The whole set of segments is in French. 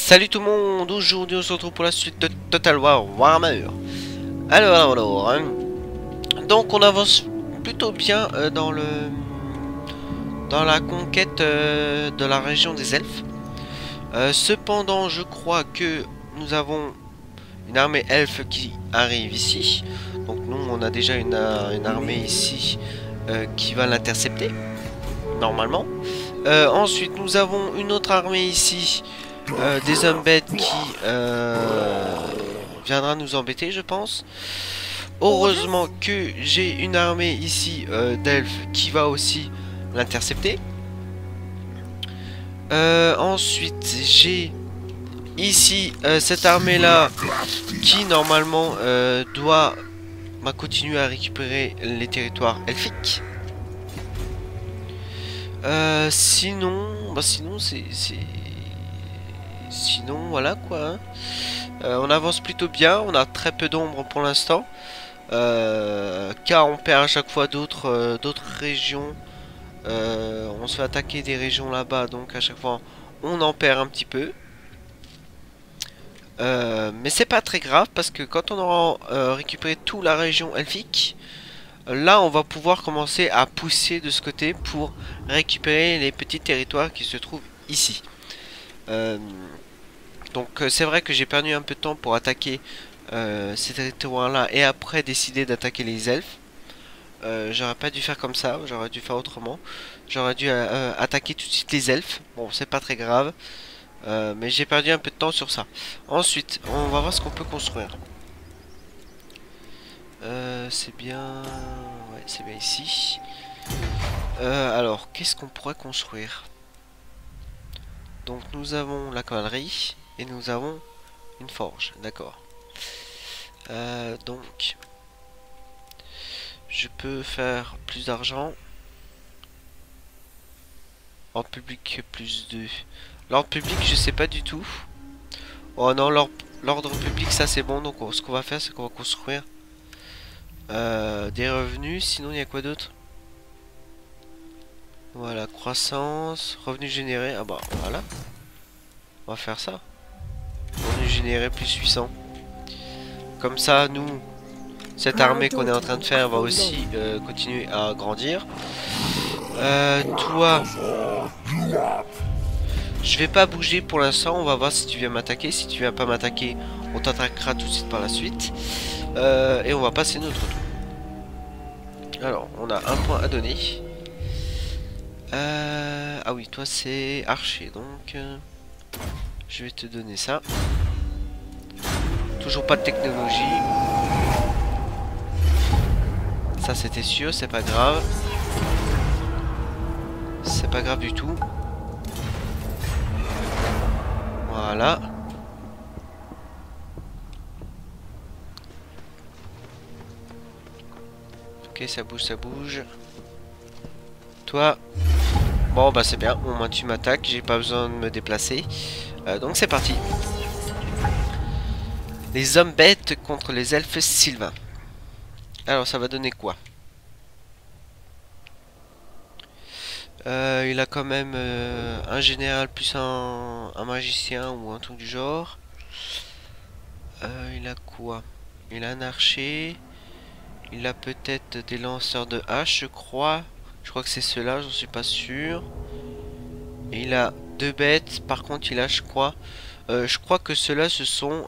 Salut tout le monde, aujourd'hui on se retrouve pour la suite de Total War Warhammer. Alors, hein. Donc on avance plutôt bien dans la conquête de la région des elfes. Cependant, je crois que nous avons une armée elfe qui arrive ici. Donc nous, on a déjà une armée ici qui va l'intercepter, normalement. Ensuite, nous avons une autre armée ici. Des hommes bêtes qui viendra nous embêter, je pense. Heureusement que j'ai une armée ici d'elfes qui va aussi l'intercepter. Ensuite, j'ai ici cette armée là qui normalement doit continuer à récupérer les territoires elfiques. Sinon sinon voilà quoi, hein. On avance plutôt bien, on a très peu d'ombre pour l'instant, car on perd à chaque fois d'autres régions. On se fait attaquer des régions là-bas, donc à chaque fois on en perd un petit peu. Mais c'est pas très grave parce que quand on aura récupéré toute la région elfique, là on va pouvoir commencer à pousser de ce côté pour récupérer les petits territoires qui se trouvent ici. Donc c'est vrai que j'ai perdu un peu de temps pour attaquer ces territoires là et après décider d'attaquer les elfes. J'aurais pas dû faire comme ça, j'aurais dû faire autrement. J'aurais dû attaquer tout de suite les elfes. Bon, c'est pas très grave, mais j'ai perdu un peu de temps sur ça. Ensuite, on va voir ce qu'on peut construire. C'est bien... Ouais, c'est bien ici. Alors, qu'est-ce qu'on pourrait construire? Donc nous avons la cavalerie et nous avons une forge, d'accord. Donc je peux faire plus d'argent. Ordre public plus 2. L'ordre public je sais pas du tout. Oh non, l'ordre public ça c'est bon. Donc ce qu'on va faire c'est qu'on va construire des revenus. Sinon il y a quoi d'autre? Voilà, croissance, revenus générés. Ah bah voilà, on va faire ça. Revenus générés plus 800. Comme ça nous, cette armée qu'on est en train de faire va aussi continuer à grandir. Toi, je vais pas bouger pour l'instant. On va voir si tu viens m'attaquer. Si tu viens pas m'attaquer, on t'attaquera tout de suite par la suite. Et on va passer notre tour. Alors, on a un point à donner. Ah oui, toi c'est archer. Donc, je vais te donner ça. Toujours pas de technologie. Ça c'était sûr, c'est pas grave. C'est pas grave du tout. Voilà. Ok, ça bouge, ça bouge. Toi. Bon bah c'est bien, au moins tu m'attaques, j'ai pas besoin de me déplacer. Donc c'est parti. Les hommes bêtes contre les elfes sylvains. Alors ça va donner quoi? Il a quand même un général plus un magicien ou un truc du genre. Il a quoi? Il a un archer. Il a peut-être des lanceurs de hache, je crois. Je crois que c'est ceux-là, j'en suis pas sûr. Et il a deux bêtes. Par contre, il a, je crois que ceux-là, ce sont...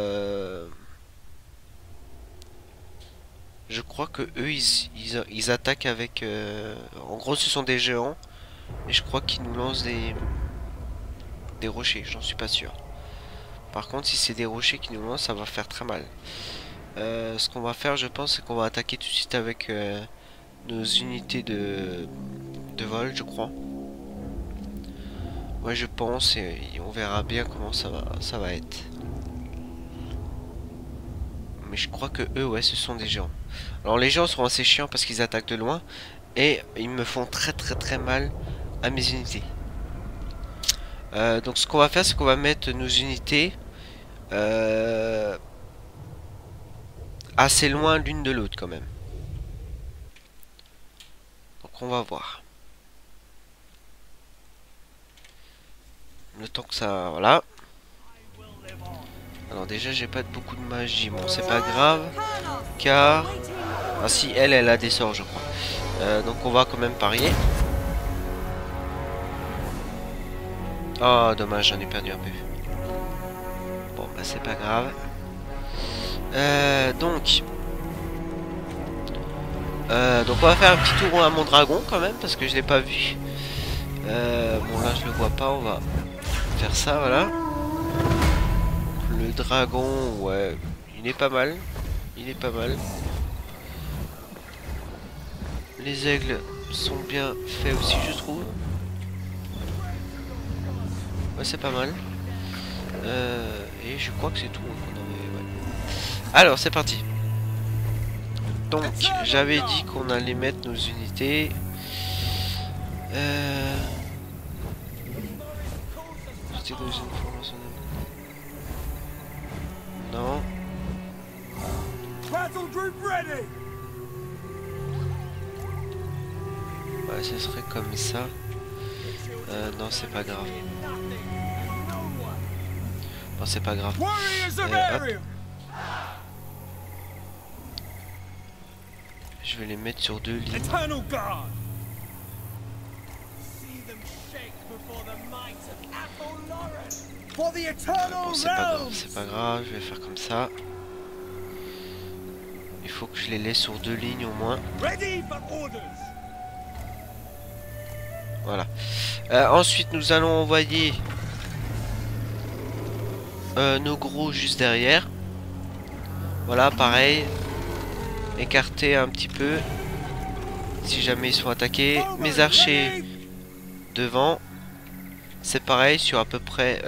Je crois que eux, ils attaquent avec... En gros, ce sont des géants. Et je crois qu'ils nous lancent des rochers, j'en suis pas sûr. Par contre, si c'est des rochers qui nous lancent, ça va faire très mal. Ce qu'on va faire, je pense, c'est qu'on va attaquer tout de suite avec nos unités de vol, je crois. Ouais, je pense, et on verra bien comment ça va être. Mais je crois que eux, ouais, ce sont des géants. Alors les géants sont assez chiants parce qu'ils attaquent de loin. Et ils me font très mal à mes unités. Donc ce qu'on va faire, c'est qu'on va mettre nos unités assez loin l'une de l'autre quand même. Donc on va voir. Le temps que ça... Voilà. Alors déjà j'ai pas beaucoup de magie, bon c'est pas grave, car... Ah si, elle a des sorts je crois. Donc on va quand même parier. Oh dommage, j'en ai perdu un peu. Bon bah c'est pas grave. Donc on va faire un petit tour à mon dragon quand même, parce que je l'ai pas vu. Bon là je le vois pas, on va faire ça, voilà. Le dragon, ouais, il est pas mal. Il est pas mal. Les aigles sont bien faits aussi, je trouve. Ouais, c'est pas mal. Et je crois que c'est tout qu'on avait, ouais. Alors, c'est parti. Donc, j'avais dit qu'on allait mettre nos unités. Non. Ouais, ce serait comme ça. Non, c'est pas grave. Non, c'est pas grave. Hop. Je vais les mettre sur 2 lignes. Bon, c'est pas grave, je vais faire comme ça. Il faut que je les laisse sur 2 lignes au moins. Voilà. Ensuite, nous allons envoyer nos gros juste derrière. Voilà, pareil. Écarter un petit peu. Si jamais ils sont attaqués. Mes archers devant. C'est pareil sur à peu près...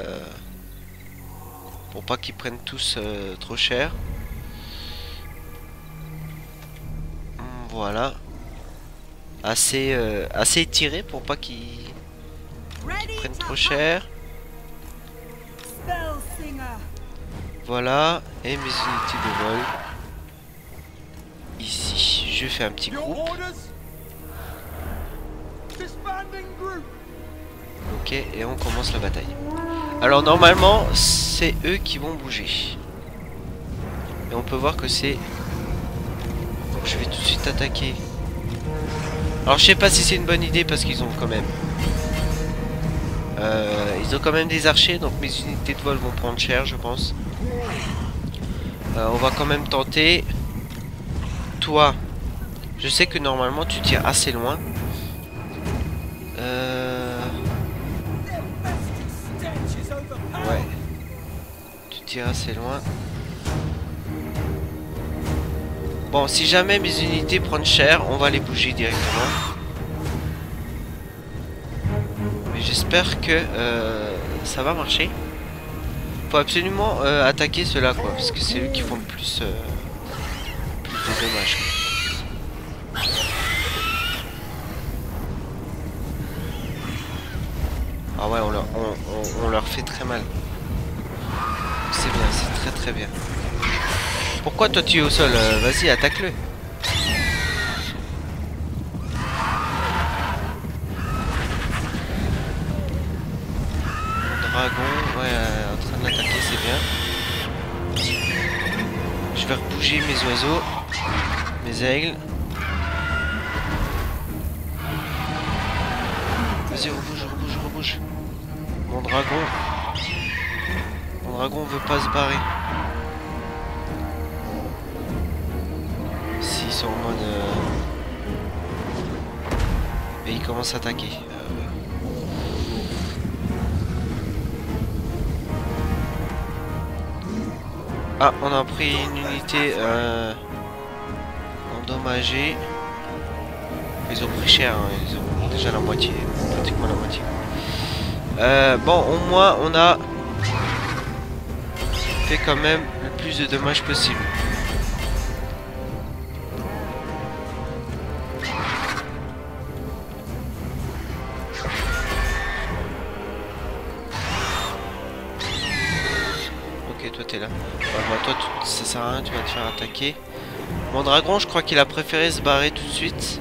pour pas qu'ils prennent tous trop cher. Voilà. Assez étiré pour pas qu'ils prennent trop cher. Voilà. Et mes unités de vol. Ici. Je fais un petit groupe. Ok, et on commence la bataille. Alors normalement, c'est eux qui vont bouger. Et on peut voir que c'est... Donc, je vais tout de suite attaquer. Alors je sais pas si c'est une bonne idée parce qu'ils ont quand même... ils ont quand même des archers, donc mes unités de vol vont prendre cher, je pense. On va quand même tenter. Toi, je sais que normalement tu tires assez loin. Ouais. Tu tires assez loin. Bon, si jamais mes unités prennent cher, on va les bouger directement. Mais j'espère que ça va marcher. Faut absolument attaquer ceux-là, quoi, parce que c'est eux qui font le plus de dommages, quoi. Ah ouais, on leur fait très mal. C'est bien, c'est très très bien. Pourquoi toi tu es au sol? Vas-y, attaque-le. Dragon, ouais, en train de l'attaquer, c'est bien. Je vais rebouger mes oiseaux, mes aigles. Vas-y, rebouge, rebouge, rebouge. Mon dragon veut pas se barrer. S'ils sont en mode... Et ils commencent à attaquer. Ah, on a pris une unité endommagée. Ils ont pris cher, hein. Ils ont déjà la moitié, pratiquement la moitié. Bon, au moins on a fait quand même le plus de dommages possible. Ok, toi t'es là. Ouais, bah, toi ça sert à rien, tu vas te faire attaquer. Mon dragon, je crois qu'il a préféré se barrer tout de suite.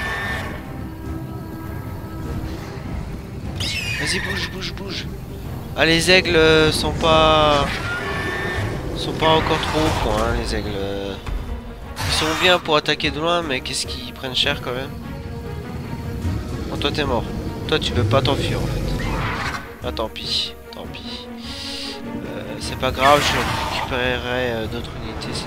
Vas-y, bouge, bouge, bouge. Ah, les aigles sont pas encore trop au point, hein, les aigles. Ils sont bien pour attaquer de loin, mais qu'est-ce qu'ils prennent cher quand même. Oh, toi t'es mort. Toi tu peux pas t'enfuir en fait. Ah, tant pis, tant pis. C'est pas grave, je récupérerai d'autres unités.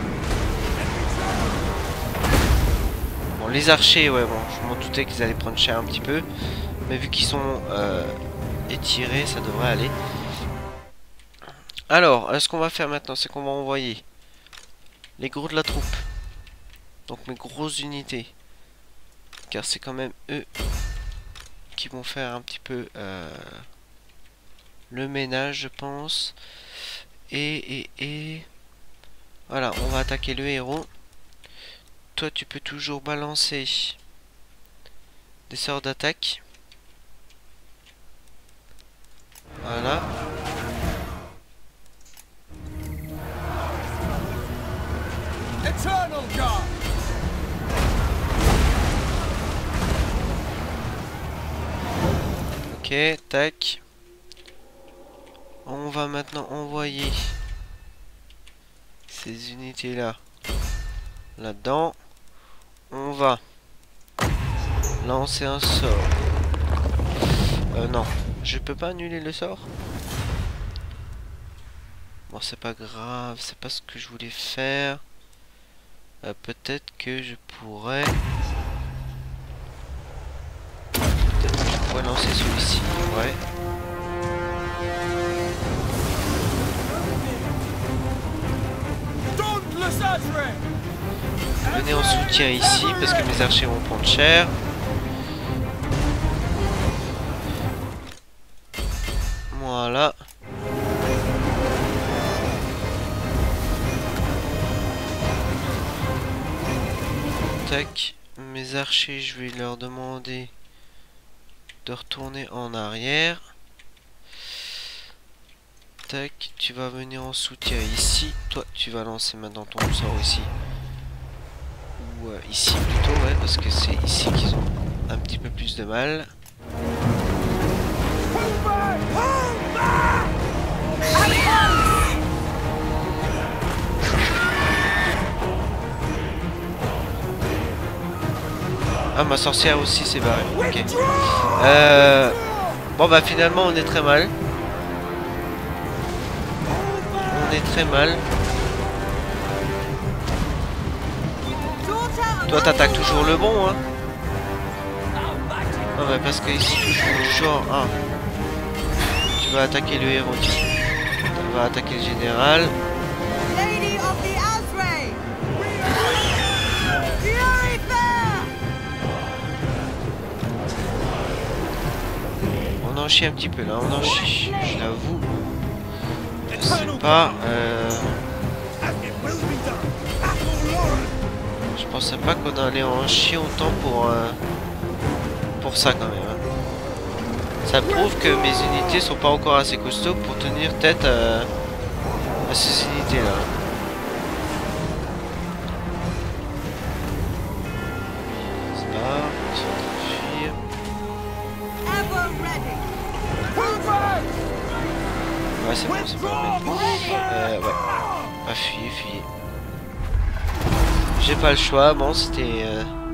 Bon, les archers, ouais, bon, je m'en doutais qu'ils allaient prendre cher un petit peu. Mais vu qu'ils sont étirés, ça devrait aller. Alors, ce qu'on va faire maintenant, c'est qu'on va envoyer les gros de la troupe. Donc mes grosses unités. Car c'est quand même eux qui vont faire un petit peu le ménage, je pense. Et voilà, on va attaquer le héros. Toi, tu peux toujours balancer des sorts d'attaque. Voilà. Ok, tac. On va maintenant envoyer ces unités là là-dedans. On va lancer un sort. Non, je peux pas annuler le sort. Bon, c'est pas grave, c'est pas ce que je voulais faire. Peut-être que je pourrais... Peut-être que je pourrais lancer celui-ci, ouais. Venez en soutien ici, parce que mes archers vont prendre cher. Voilà. Tac. Mes archers, je vais leur demander de retourner en arrière. Tac, tu vas venir en soutien ici. Toi, tu vas lancer maintenant ton sort ici. Ou ici plutôt, ouais, parce que c'est ici qu'ils ont un petit peu plus de mal. Ah, ma sorcière aussi s'est barrée. Ok. Bon, bah finalement, on est très mal. On est très mal. Toi, t'attaques toujours le bon, hein. Non, mais parce que ici, toujours... Ah. Tu vas attaquer le héros. Tu vas attaquer le général. On en chie un petit peu là, on en chie, je l'avoue. Je sais pas. Je pensais pas qu'on allait en chier autant pour ça quand même. Hein. Ça prouve que mes unités sont pas encore assez costauds pour tenir tête à ces unités là. C'est pas, ils sont en train de fuir. Ouais, c'est bon, c'est bon. Ouais. Ah, fuyez. J'ai pas le choix. Bon, c'était...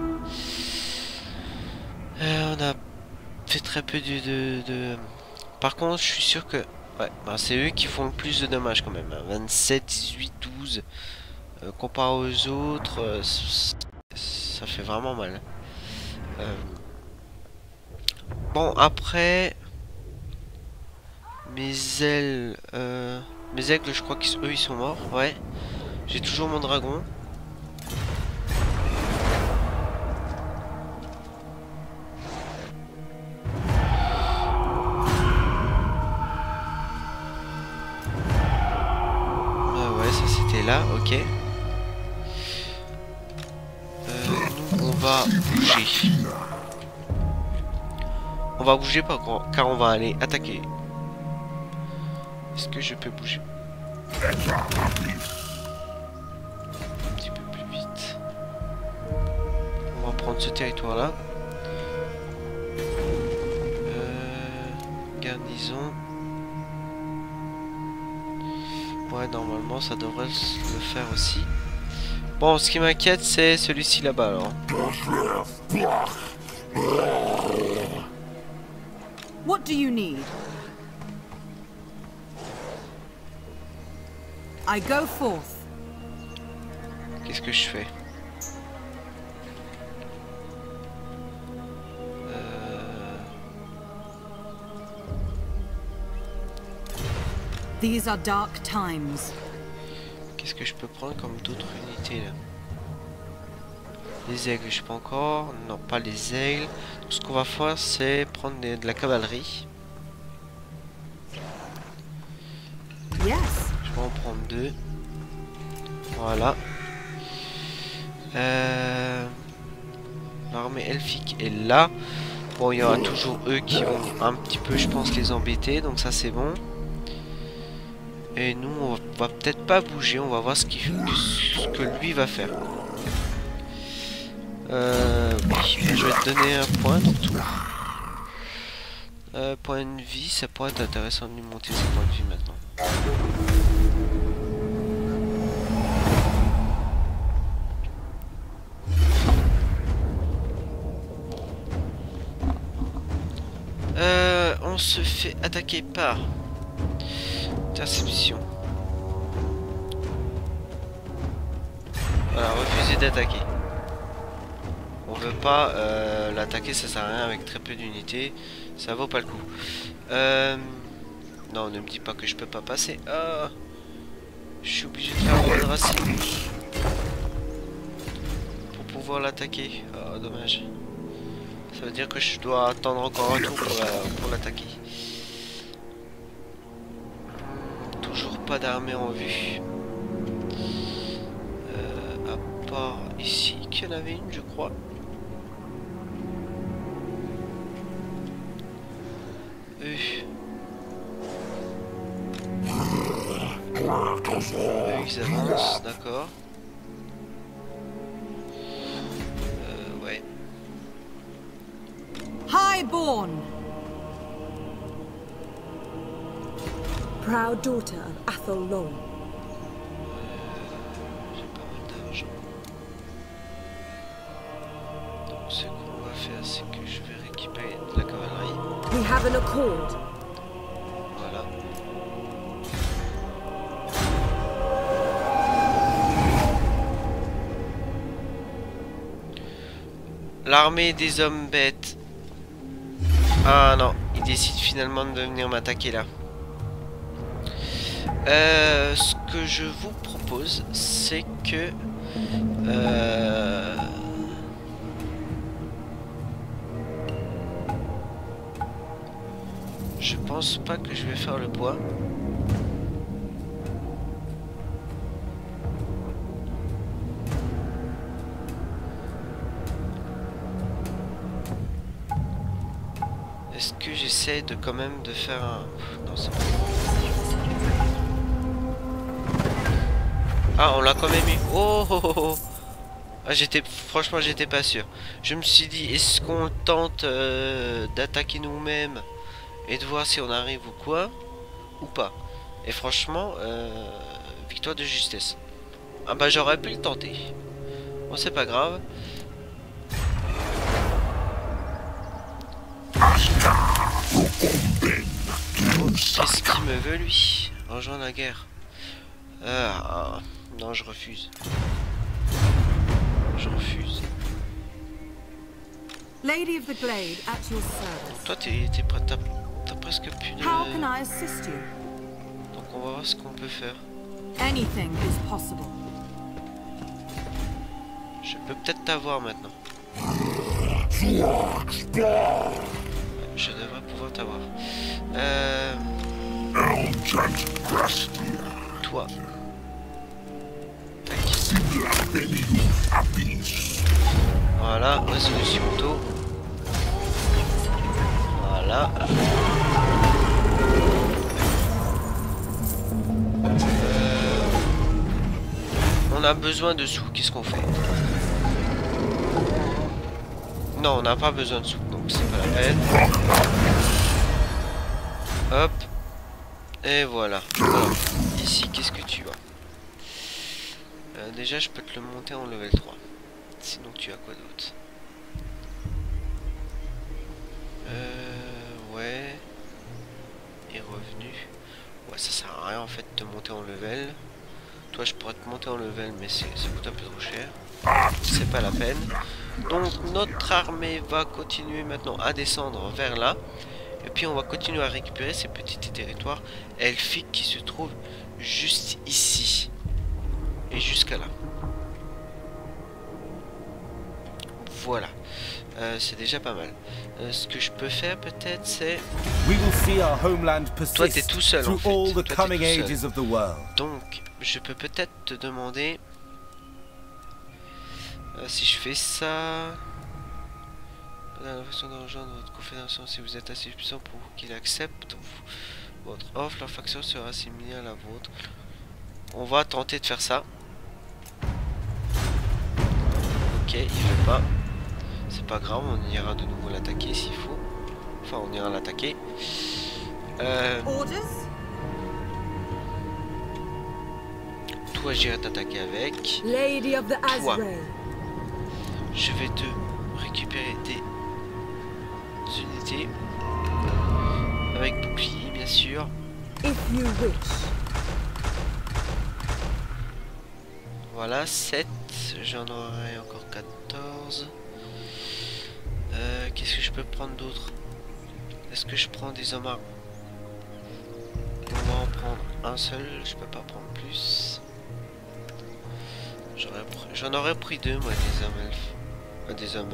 on a fait très peu de... Par contre, je suis sûr que... Ouais, bah, c'est eux qui font le plus de dommages quand même. Hein. 27, 18, 12. Comparé aux autres, ça fait vraiment mal. Bon, après... Mes ailes... mes aigles, je crois qu'eux, ils sont morts. Ouais. J'ai toujours mon dragon. Ouais, ça c'était là, ok. Nous, on va bouger. On va bouger pas, car on va aller attaquer. Est-ce que je peux bouger? Un petit peu plus vite. On va prendre ce territoire là. Garnison. Ouais, normalement ça devrait le faire aussi. Bon, ce qui m'inquiète, c'est celui-ci là-bas alors. What do you need? I go forth. Qu'est-ce que je fais? These are dark times. Qu'est-ce que je peux prendre comme d'autres unités là? Les aigles, je peux encore. Non, pas les aigles. Donc, ce qu'on va faire, c'est prendre de la cavalerie. Yes. Je vais en prendre 2. Voilà. L'armée elfique est là. Bon, il y aura toujours eux qui vont un petit peu, je pense, les embêter. Donc ça, c'est bon. Et nous, on va peut-être pas bouger. On va voir ce que lui va faire. Oui, je vais te donner un point de tout. Point de vie, ça pourrait être intéressant de lui monter ses points de vie maintenant. On se fait attaquer par interception. Voilà, refuser d'attaquer. On veut pas l'attaquer, ça sert à rien avec très peu d'unités. Ça vaut pas le coup. Non, ne me dis pas que je peux pas passer. Ah, je suis obligé de faire un de racine pour pouvoir l'attaquer. Oh, dommage. Ça veut dire que je dois attendre encore un tour pour l'attaquer. Toujours pas d'armée en vue. À part ici, qu'il y en avait une, je crois. Ils avancent, d'accord. Ouais. Highborn. Proud daughter of Athollon. J'ai pas mal d'argent. Donc ce qu'on va faire, c'est que je vais récupérer de la cavalerie. We have an accord. Voilà. L'armée des hommes bêtes. Ah non, il décide finalement de venir m'attaquer là. Ce que je vous propose, c'est que je pense pas que je vais faire le bois. Est-ce que j'essaie de quand même de faire un... Non, c'est pas... Ah, on l'a quand même eu. Oh, oh, oh, oh. Ah, franchement, j'étais pas sûr. Je me suis dit, est-ce qu'on tente d'attaquer nous-mêmes et de voir si on arrive ou quoi, ou pas. Et franchement, victoire de justesse. Ah bah j'aurais pu le tenter. Bon, c'est pas grave. Qu'est-ce qu'il me veut lui? Rejoindre la guerre. Non, je refuse. Je refuse. Lady of the Glade at your service. Toi, t'es prêt, t'as presque plus de... How can I assist you? Donc on va voir ce qu'on peut faire. Anything is possible. Je peux peut-être t'avoir maintenant. Je devrais pouvoir t'avoir. Toi. Tac. Voilà, résolution auto. Voilà. On a besoin de sous, qu'est-ce qu'on fait? Non, on n'a pas besoin de sous, donc c'est pas la peine. Hop. Et voilà. ici, qu'est-ce que tu as? Déjà, je peux te le monter en level 3. Sinon, tu as quoi d'autre? Ouais. Et revenu. Ouais, ça sert à rien en fait de te monter en level. Toi, je pourrais te monter en level, mais ça coûte un peu trop cher. C'est pas la peine. Donc, notre armée va continuer maintenant à descendre vers là. Et puis, on va continuer à récupérer ces petits territoires elfiques qui se trouvent juste ici. Et jusqu'à là. Voilà. C'est déjà pas mal. Ce que je peux faire peut-être c'est... Toi t'es tout seul en fait. Toi, t'es tout seul. Donc je peux peut-être te demander si je fais ça... La façon de rejoindre votre confédération si vous êtes assez puissant pour qu'il accepte votre offre, leur faction sera assimilée à la vôtre. On va tenter de faire ça. Ok, il veut pas. C'est pas grave, on ira de nouveau l'attaquer s'il faut. Enfin, on ira l'attaquer. Toi, j'irai t'attaquer avec. Lady of the Toi, Azrael. je vais te récupérer tes unités. Avec bouclier, bien sûr. If you wish. Voilà, 7. J'en aurai encore 14. Qu'est-ce que je peux prendre d'autre? Est-ce que je prends des hommes armés? On va en prendre un seul, je peux pas prendre plus. J'en aurais pris 2 moi, des hommes elfes. Des hommes...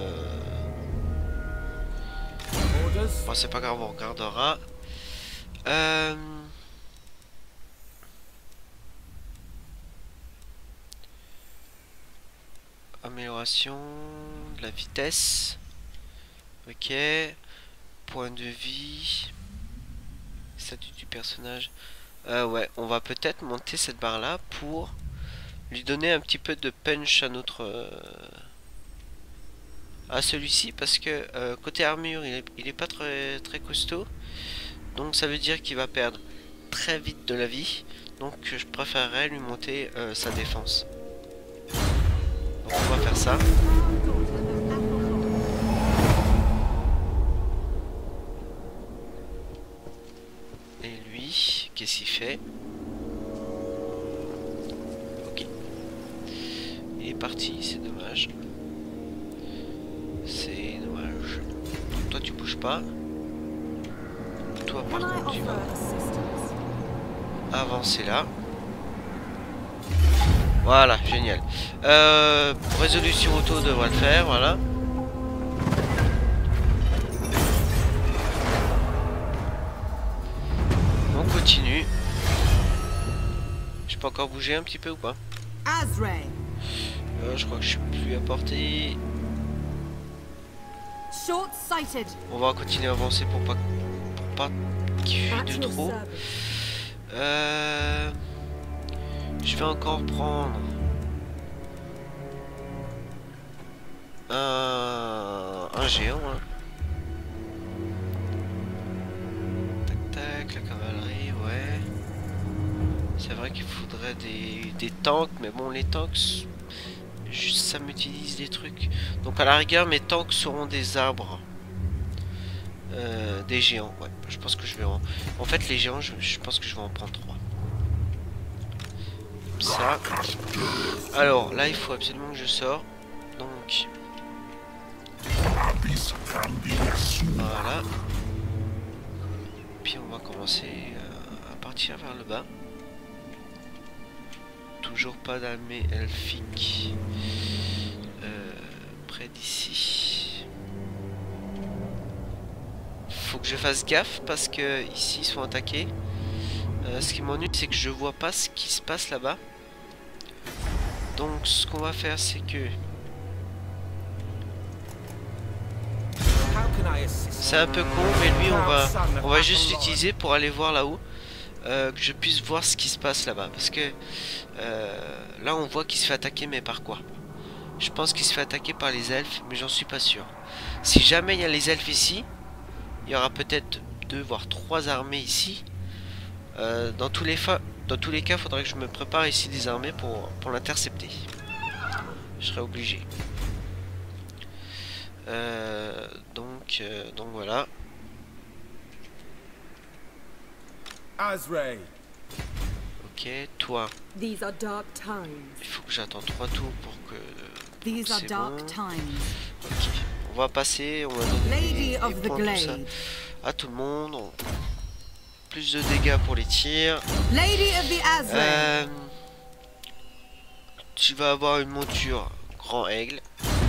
Bon, c'est pas grave, on regardera. Amélioration de la vitesse. Ok. Point de vie. Statut du personnage. Ouais, on va peut-être monter cette barre là pour lui donner un petit peu de punch à notre... à celui-ci, parce que côté armure il est pas très costaud. Donc ça veut dire qu'il va perdre très vite de la vie. Donc je préférerais lui monter sa défense. Donc on va faire ça. Et lui, qu'est-ce qu'il fait? Ok. Il est parti, c'est dommage. C'est dommage. Donc toi tu bouges pas. Toi par contre tu vas avancer là. Voilà, génial. Résolution auto devrait le faire, voilà. On continue. Je peux encore bouger un petit peu ou pas? Azrael. Je crois que je suis plus à portée. Short-sighted. On va continuer à avancer pour pas qu'il fuit de trop. Je vais encore prendre un géant. Hein. Tac tac, la cavalerie, ouais. C'est vrai qu'il faudrait des tanks, mais bon, les tanks, juste ça m'utilise des trucs. Donc à la rigueur, mes tanks seront des arbres. Des géants, ouais. Je pense que je vais en... En fait, les géants, je pense que je vais en prendre 3. Comme ça. Alors, là, il faut absolument que je sors. Donc... Voilà. Puis on va commencer à partir vers le bas. Toujours pas d'armée elfique près d'ici. Faut que je fasse gaffe parce que ici ils sont attaqués. Ce qui m'ennuie, c'est que je vois pas ce qui se passe là-bas. Donc ce qu'on va faire, c'est que c'est un peu con, mais lui on va juste l'utiliser pour aller voir là-haut, que je puisse voir ce qui se passe là-bas, parce que là on voit qu'il se fait attaquer, mais par quoi? Je pense qu'il se fait attaquer par les elfes, mais j'en suis pas sûr. Si jamais il y a les elfes ici, il y aura peut-être 2 voire 3 armées ici. Dans tous les cas, il faudrait que je me prépare ici des armées pour l'intercepter. Je serais obligé. Donc voilà. Azray. Ok, toi. These are dark times. Il faut que j'attende 3 tours pour que... These are c'est dark bon. times. Ok, on va passer, on va donner Lady des of the points, tout ça, Glade. à tout le monde. Plus de dégâts pour les tirs. Lady of the Azray. Tu vas avoir une monture grand aigle.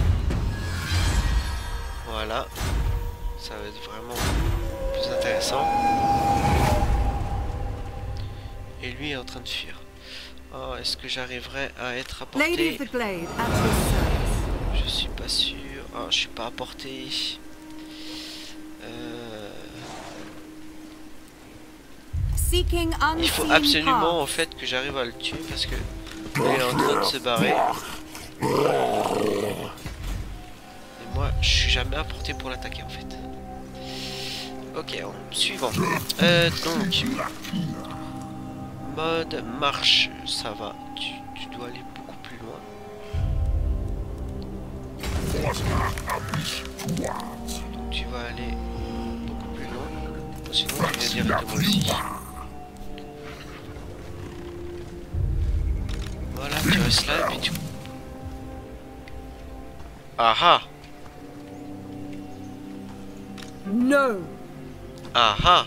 Voilà. Ça va être vraiment plus intéressant. Et lui est en train de fuir. Oh, est-ce que j'arriverai à être à Lady of portée? the Glade at your service. Je suis pas sûr. Oh, je suis pas à portée. Seeking Il faut unseen absolument en paths. fait que j'arrive à le tuer parce que il est en train de se barrer. Et moi, je suis jamais à portée pour l'attaquer en fait. Ok, suivant. Donc, mode marche, ça va. Tu dois aller beaucoup plus loin. Donc tu vas aller beaucoup plus loin. Sinon tu viens directement ici. Voilà, tu restes là et puis tu... Ah ah! No. Ah ah!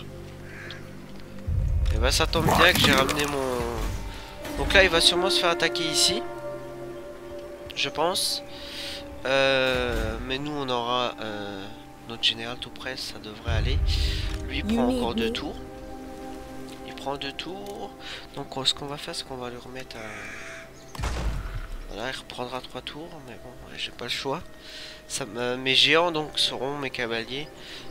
Et bah ça tombe bien que j'ai ramené mon... Donc là il va sûrement se faire attaquer ici. Je pense. Mais nous on aura notre général tout près, ça devrait aller. Lui il prend encore 2 tours. Il prend 2 tours. Donc ce qu'on va faire c'est qu'on va le remettre à... Voilà, il reprendra 3 tours, mais bon, j'ai pas le choix. Ça, mes géants donc seront mes cavaliers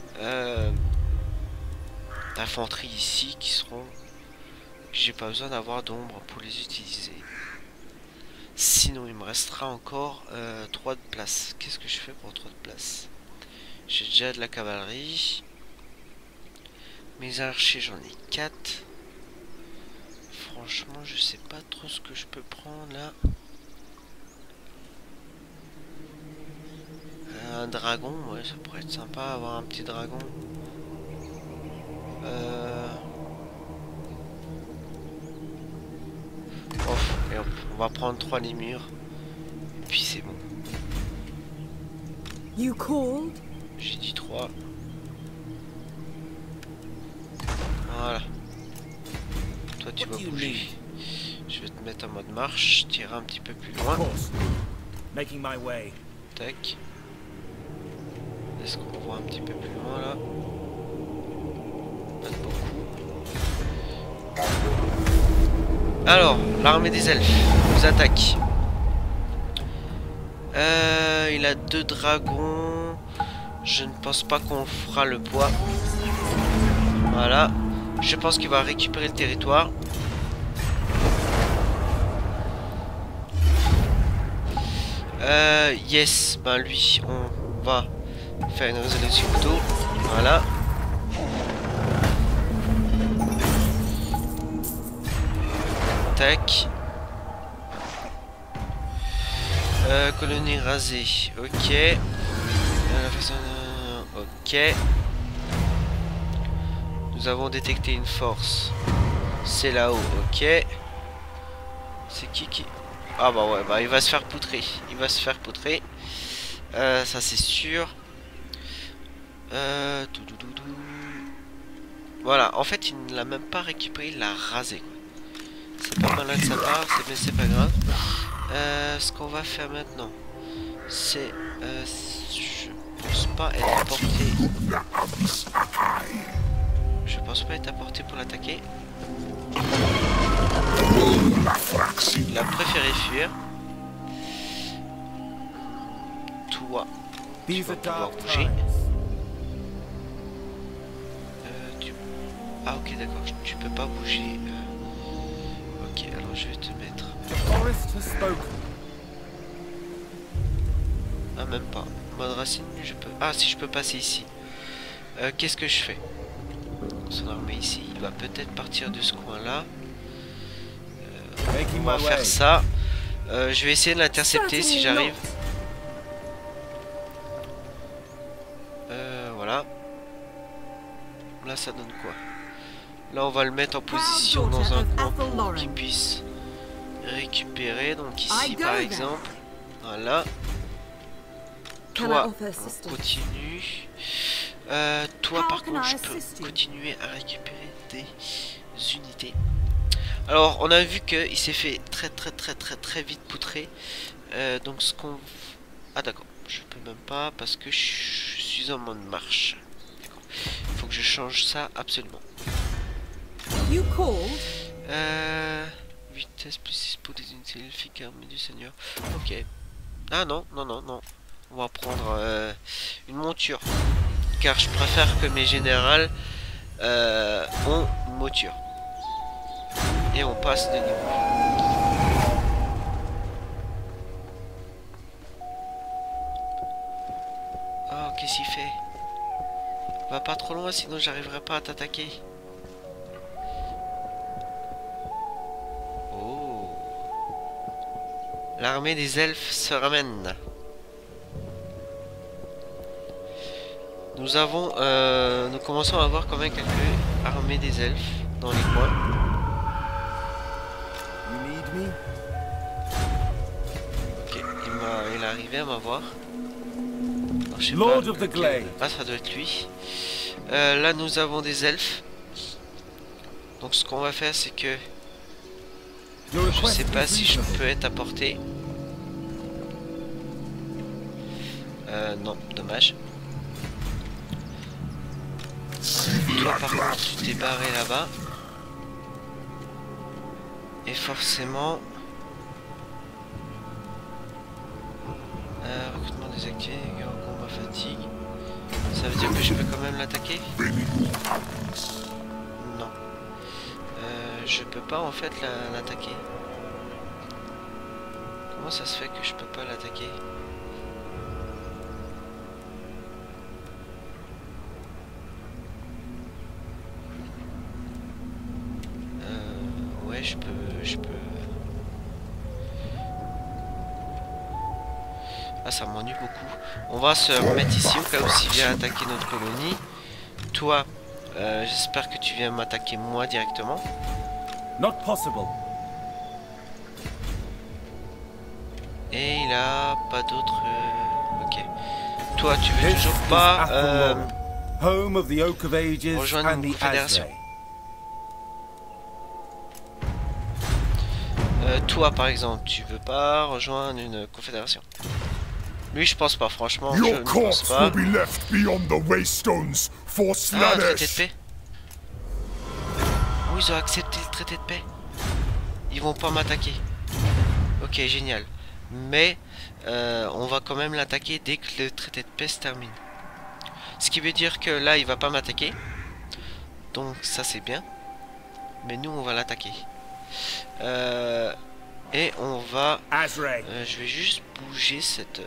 d'infanterie ici qui seront... J'ai pas besoin d'avoir d'ombre pour les utiliser. Sinon il me restera encore 3 de place. Qu'est-ce que je fais pour 3 de place? J'ai déjà de la cavalerie. Mes archers j'en ai 4. Franchement je sais pas trop ce que je peux prendre là. Un dragon, ouais ça pourrait être sympa avoir un petit dragon. Et on va prendre 3 lémures. Et puis c'est bon. You called? J'ai dit 3. Voilà. Toi tu vas bouger. Je vais te mettre en mode marche. Tirer un petit peu plus loin. Making my way. Tac. Est-ce qu'on voit un petit peu plus loin là? Pas beaucoup. Alors, l'armée des elfes nous attaque. Il a 2 dragons. Je ne pense pas qu'on fera le poids. Voilà. Je pense qu'il va récupérer le territoire. Yes. Ben lui, on va faire une résolution auto. Voilà. Tac. Colonie rasée. Ok. Ok. Nous avons détecté une force. C'est là-haut. Ok. C'est qui? Ah bah ouais, bah il va se faire poutrer. Il va se faire poutrer. Ça c'est sûr. Voilà, en fait il ne l'a même pas récupéré, il l'a rasé. C'est pas malin de sa part, mais c'est pas grave. Ce qu'on va faire maintenant, c'est... je pense pas être à portée. Je pense pas être à portée pour l'attaquer. Il a préféré fuir. Toi, tu vas pouvoir bouger. Ah ok d'accord, tu peux pas bouger. Ok, alors je vais te mettre... Ah même pas. Mode racine, je peux... Ah si je peux passer ici. Qu'est-ce que je fais? Son armée ici. doit peut-être partir de ce coin-là. Making On va my faire way. ça. Je vais essayer de l'intercepter si j'arrive. Voilà. Là, ça donne quoi? Là, on va le mettre en position dans un coin pour qu'il puisse récupérer. Donc ici, par exemple. Voilà. Toi, on continue. Toi, par contre, je peux continuer à récupérer des unités. Alors, on a vu qu'il s'est fait très vite poutrer. Donc, ce qu'on... Ah, d'accord. Je peux même pas parce que je suis en mode marche. Il faut que je change ça absolument. You called? Vitesse plus 6 pour des unités elfiques armées du seigneur. Ok. Ah non. On va prendre une monture. Car je préfère que mes générales ont une monture. Et on passe de niveau. Oh, qu'est-ce qu'il fait? Va pas trop loin, sinon j'arriverai pas à t'attaquer. Oh. L'armée des elfes se ramène. Nous avons... nous commençons à avoir quand même quelques armées des elfes dans les coins. You need me? Ok, il est arrivé à m'avoir. Alors, je sais Lord pas of the lequel- Glade. Ah, ça doit être lui. Là, nous avons des elfes. Donc, ce qu'on va faire, c'est que Your je request sais pas is si je reasonable. peux être à portée. Non, dommage. Toi, par contre, tu t'es barré là-bas. Et forcément... recrutement désactivé, combat fatigue. Ça veut dire que je peux quand même l'attaquer? Non. Je peux pas en fait l'attaquer. Comment ça se fait que je peux pas l'attaquer? Ouais, je peux... Ah, ça m'ennuie beaucoup. On va se remettre ici au cas où s'il vient attaquer notre colonie. Toi, j'espère que tu viens m'attaquer moi directement. Not possible. Et il a pas d'autre... Ok. Toi, tu veux This toujours is pas Athelloren, home of the Oak of Ages rejoindre and une the confédération. Azray. Toi, par exemple, tu veux pas rejoindre une confédération? Lui, je pense pas, franchement, je Your ne pense corpse pas. will be left beyond the Waystones for Ah, un traité de Slanesh. paix. Oh, ils ont accepté le traité de paix. Ils vont pas m'attaquer. Ok, génial. Mais on va quand même l'attaquer dès que le traité de paix se termine. Ce qui veut dire que là, il va pas m'attaquer. Donc ça, c'est bien. Mais nous, on va l'attaquer. Et on va... Azray. je vais juste bouger cette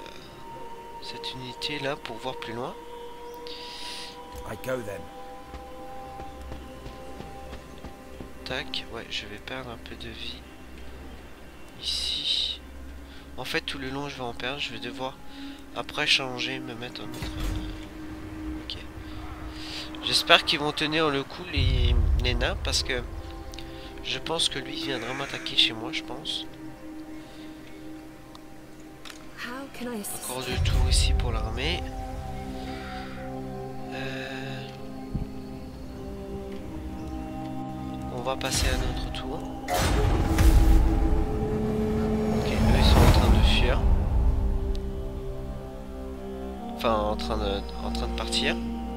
unité là pour voir plus loin. I go then. Tac, ouais, je vais perdre un peu de vie. Ici. En fait, tout le long, je vais en perdre. Je vais devoir après changer, me mettre en autre... Ok. J'espère qu'ils vont tenir le coup, les nains, parce que je pense que lui viendra m'attaquer chez moi, je pense. How can I assist? Encore du tour ici pour l'armée. On va passer à notre tour. Ok, eux ils sont en train de fuir. Enfin, en train de partir.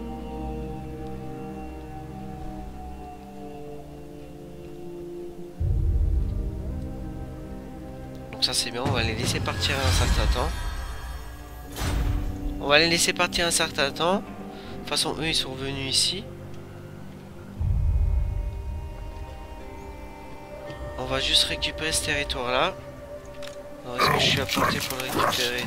Donc ça c'est bien, on va les laisser partir un certain temps. On va les laisser partir un certain temps. De toute façon, eux ils sont venus ici. On va juste récupérer ce territoire là. Alors est-ce que je suis à portée pour le récupérer?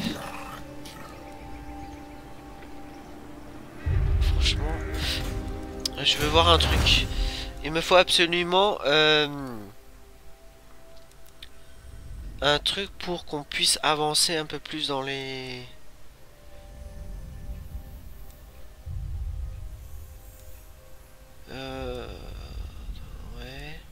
Franchement, je veux voir un truc. Il me faut absolument un truc pour qu'on puisse avancer un peu plus dans les... Ouais.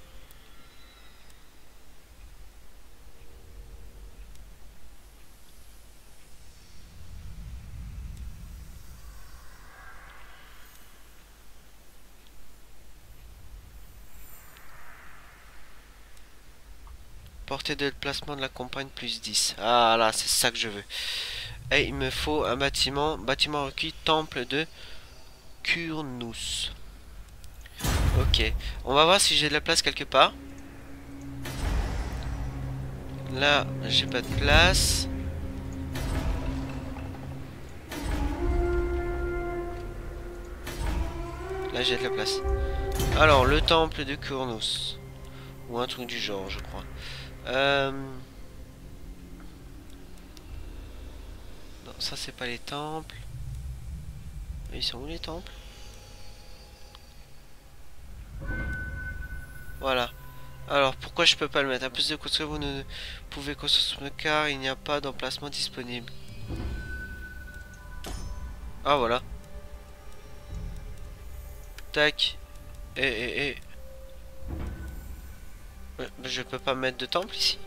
Portée de déplacement de la campagne plus 10. Ah là, c'est ça que je veux. Et il me faut un bâtiment requis, temple de Kurnous. Ok, on va voir si j'ai de la place quelque part. Là, j'ai pas de place. Là, j'ai de la place. Alors, le temple de Kurnous. Ou un truc du genre, je crois. Non, ça c'est pas les temples. Ils sont où les temples? Voilà. Alors pourquoi je peux pas le mettre? À plus de construire, vous ne pouvez construire car il n'y a pas d'emplacement disponible. Ah voilà. Tac. Et. Je peux pas mettre de temple ici.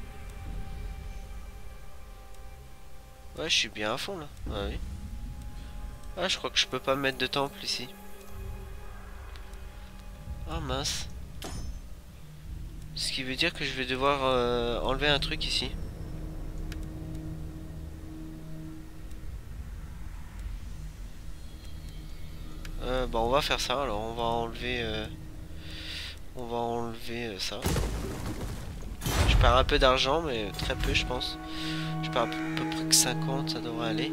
Ouais, je suis bien à fond là. Ah oui. Ah, je crois que je peux pas mettre de temple ici. Ah mince. Ce qui veut dire que je vais devoir enlever un truc ici. Bon, on va faire ça. Alors, on va enlever ça. Je perds un peu d'argent, mais très peu, je pense. Je perds à peu près que 50, ça devrait aller.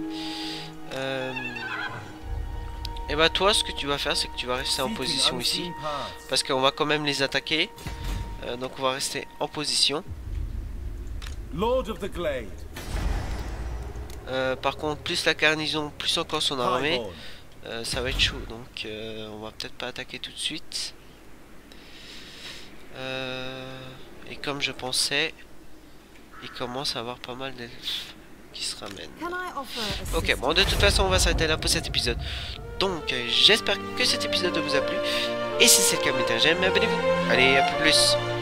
Et bah toi, ce que tu vas faire, c'est que tu vas rester en position ici, parce qu'on va quand même les attaquer. Donc on va rester en position. Lord of the Glade. Par contre, plus la garnison, plus encore son armée, ça va être chaud. Donc on va peut-être pas attaquer tout de suite. Et comme je pensais, il commence à avoir pas mal d'elfes qui se ramènent. Ok, bon, de toute façon, on va s'arrêter là pour cet épisode. Donc, j'espère que cet épisode vous a plu. Et si c'est le cas, mettez un j'aime, abonnez-vous. Allez, à plus.